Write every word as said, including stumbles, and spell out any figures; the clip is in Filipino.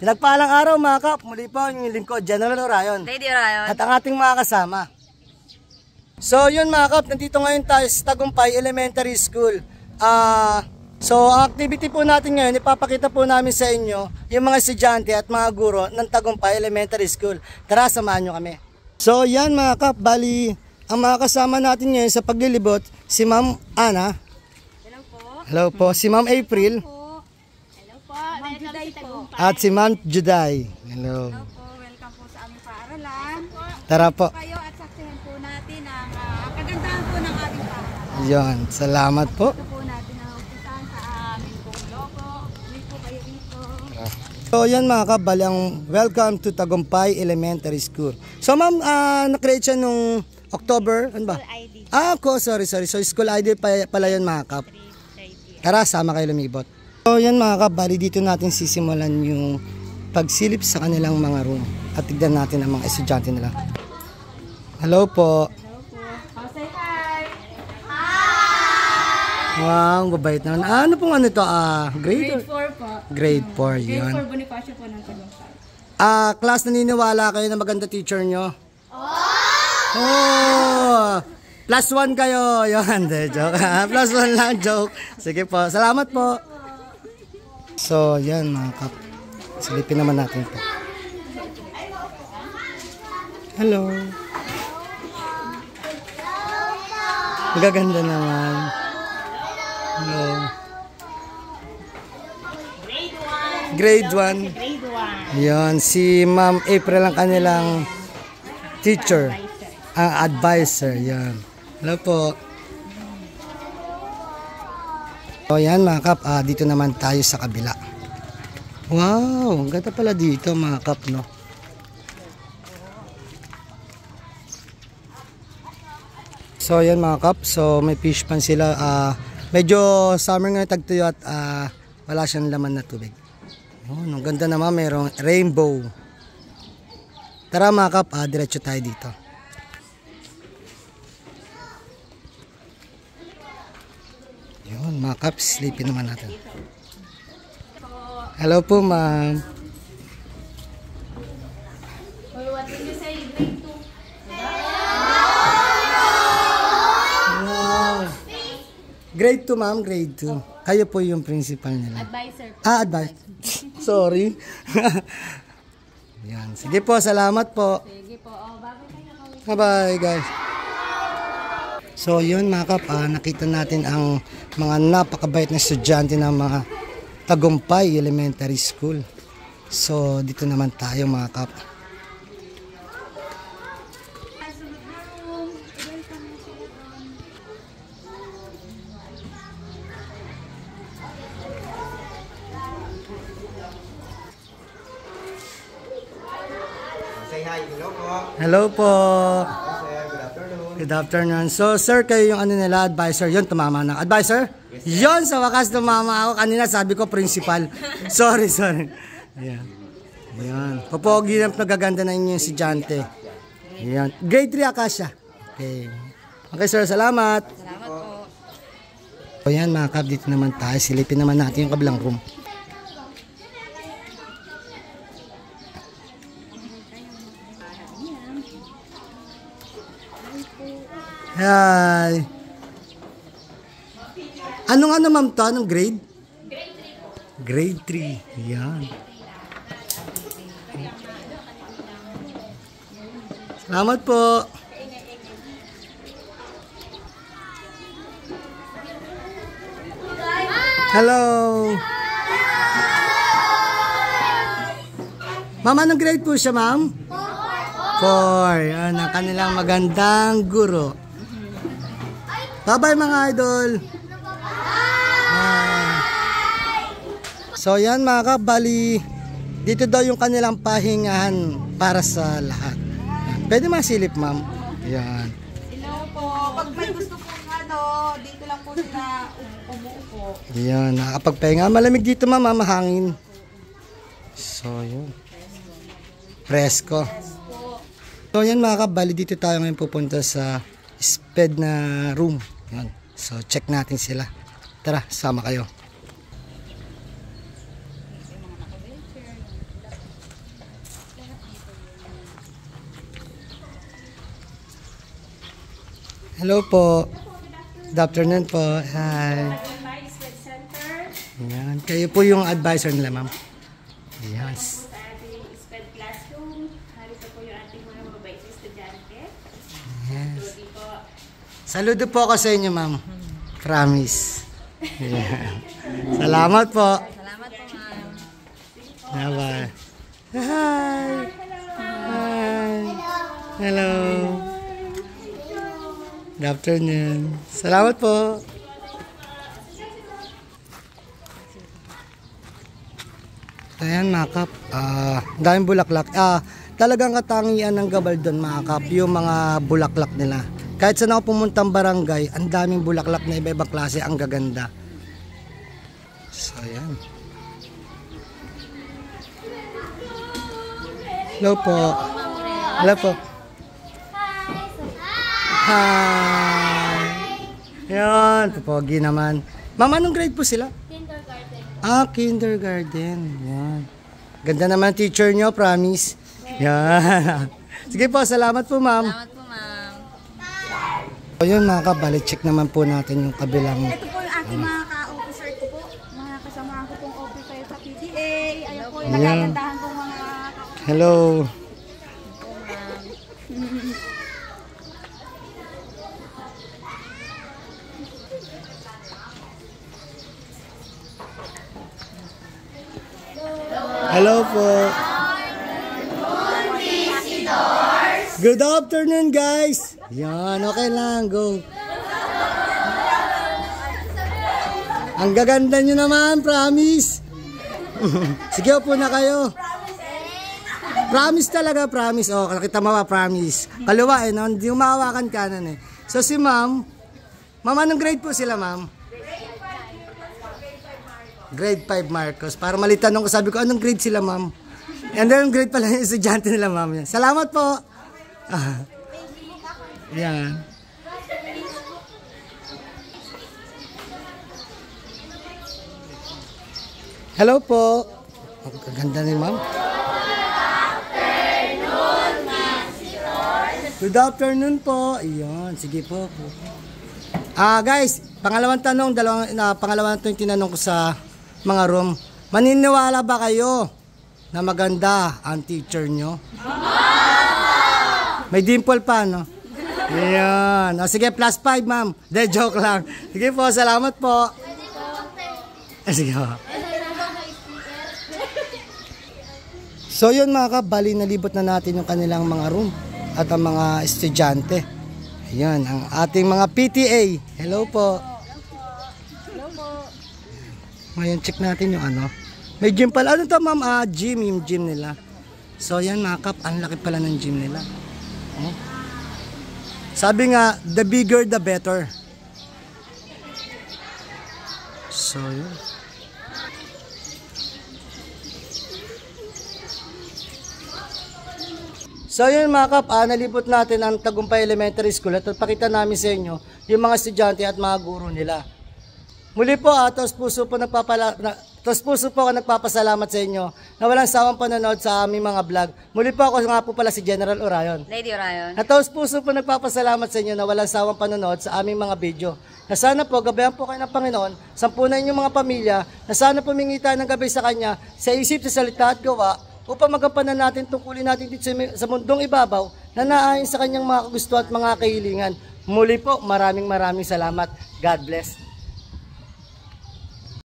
Pinagpalang araw mga kap, muli po yung lingkod, General Orayon. Lady Orayon. At ang ating mga kasama. So yun mga kap, nandito ngayon tayo sa Tagumpay Elementary School. Ah... Uh, So, ang activity po natin ngayon, ipapakita po namin sa inyo yung mga estudyante at mga guro ng Tagumpay Elementary School. Tara, samahan nyo kami. So, yan mga kap, bali, ang mga kasama natin ngayon sa paglilibot, si Ma'am Ana. Hello po. Hello po. Si Ma'am April. Hello po. Hello po. Ma'am Juday po. At si Ma'am Juday. Hello. Hello po. Welcome po sa aming paaralan. Tara po. Kayo at saksihan po natin ang uh, kagandahan po ng aming paaralan. Yan, salamat po. So yan mga kap, bali ang welcome to Tagumpay Elementary School. So ma'am, uh, na-create siya nung October, ano ba? School I D. Ah, ako, sorry, sorry. So school I D pa, pala yun mga kap. Tara, sama kayo lumibot. So yan mga kap, bali dito natin sisimulan yung pagsilip sa kanilang mga room. At tignan natin ang mga estudyante nila. Hello po. Hello po. Oh, say hi. Wow, babait naman. Ah, ano pong ano to? Ah, grade? Grade four po. Grade four, Grade yun. four Bonifacio po ng Tagumpay. Ah, class, naniniwala kayo na maganda teacher nyo? Oh! Oh! Plus one kayo. Yun, de, joke. Plus one lang, joke. Sige po, salamat po. So, yan mga kap. Silipin naman natin po. Hello. Magaganda naman. Hello. Grade one. Grade one. Yan, si Ma'am April ang kanilang teacher. Ang advisor. Yan. Hello po. So yan mga kap, ah, dito naman tayo sa kabila. Wow, ang ganda pala dito mga kap, no? So yan mga kap, so may fish pan sila. Ah, medyo summer ngayon tagtuyo at ah, wala siyang laman na tubig. Oh, ang ganda naman, mayroong rainbow. Tara mga kap, ah, diretso tayo dito. Yun mga kap, sleepin naman natin. Hello po ma'am. What did you say? Grade two. Wow. Grade two ma'am, grade two. Kayo po yung principal nila. Advisor. Ah, advice. Sorry. Yan. Sige po, salamat po. Sige po. Oh, bago kayo. Bye-bye guys. So yun mga kap, ah, nakita natin ang mga napakabait na estudyante ng mga Tagumpay Elementary School. So dito naman tayo mga kap. Say hi, hello po. Hello po. Hi sir, good afternoon. Good afternoon. So sir, kayo yung ano nila, advisor. Yun, tumama na. Advisor? Yes, yun, sa wakas tumama ako. Kanina sabi ko principal. Sorry, sorry. Ayan. Ayan. Popogi na nagaganda na inyo yung estudyante. Ayan. Grade three Akasha. Okay. Okay sir, salamat. Salamat po. So yan mga kap, dito naman tayo. Silipin naman natin yung kabilang room. Hi. Anong ano ma'am to? Anong grade? Grade three. Yan. Salamat po. Hello. Ma'am, anong grade po siya ma'am? Four. Yan ang kanilang magandang guro. Bye-bye mga idol. Ah. So yan mga kap, bali dito daw yung kanilang pahingahan para sa lahat. Pwede masilip ma'am. Yan. Hello po. Pag may gusto po ano, dito lang po sila umuupo. Yan, nakakapagpahinga. Malamig dito ma'am, mahangin. So yun. Presko. So yan mga kap, bali dito tayo ngayon pupunta sa sped na room. Yan. So check natin sila. Tara, sama kayo. Hello po. Good afternoon po. Hi. Ayan. Kayo po yung advisor nila, ma'am. Yes. Sa ating SPED classroom, harito po yung ating mga mabait na estudyante. Yes. Saludo po. Saludo po ako sa inyo, ma'am. Promise. Yeah. Salamat po. Salamat po, ma'am. Bye-bye. Hi. Hi. Hello. Good afternoon. Salamat po. Ayan mga kap, ah, daming bulaklak. Ah, talagang katangian ng Gabaldon mga kap, yung mga bulaklak nila. Kahit saan ako pumuntang barangay, ang daming bulaklak na iba-ibang klase, ang gaganda. So ayan. Hello po. Hello po. Hi. Yan, popogi naman. Ma'am, anong grade po sila? Ah, kindergarten. Yan. Ganda naman teacher nyo, promise. Yan. Sige po, salamat po, ma'am. Salamat po, ma'am. So, yun mga kabalik, check naman po natin yung kabilang. Ito po yung aking mga ka-officer ko po. Mga kasamahan ko pong officer sa P D A. Ayan po yung Ayan. nagagandahan po mga Hello. Hello po. Good afternoon, guys. Yan, okay lang. Go. Ang gaganda nyo naman, promise. Sige, upo na kayo. Promise talaga, promise. Oh, nakita mo ba, promise. Kaliwa eh, no? Hindi umahawakan kanan eh. So si ma'am, ma'am, anong grade po sila, ma'am? Grade five Marcos. Para malitanong ko, sabi ko, anong grade sila, ma'am? And then, grade pala yung estudyante nila, ma'am. Salamat po. Ah. Yan. Hello po. Ang ganda ni ma'am. Good afternoon po. Ayan, sige po. Ah, guys, pangalawang tanong, dalawang na pangalawang ito yung tinanong ko sa mga room. Maniniwala ba kayo na maganda ang teacher nyo? May dimple pa, no? Ayan. O, sige, plus five, ma'am. De, joke lang. Sige po, salamat po. Ah, sige po. So, yun mga kabali, nalibot na natin yung kanilang mga room at ang mga estudyante. Ayan, ang ating mga P T A. Hello po. hello po. Ngayon, check natin yung ano. May gym pala. Ano to, ma'am? Ah, gym. Yung gym nila. So, yan mga kap. Ang laki pala ng gym nila. Oh. Sabi nga, the bigger, the better. So, yun. So yun mga kap, ah, nalibot natin ang Tagumpay Elementary School at pakita namin sa inyo yung mga estudyante at mga guro nila. Muli po, ah, taos puso po nagpapala, na, taos puso po ako nagpapasalamat sa inyo na walang sawang panonood sa aming mga vlog. Muli po ako nga po pala si General Orayon. Lady Orion. At taos puso po nagpapasalamat sa inyo na walang sawang panonood sa aming mga video. Na sana po, gabayan po kayo ng Panginoon, sampunan inyong mga pamilya, na sana pumingita ng gabay sa Kanya, sa isip, sa salita at gawa, upang magampanan natin tungkulin natin dito sa mundong ibabaw na naayon sa Kanyang mga gusto at mga kahilingan. Muli po, maraming maraming salamat. God bless.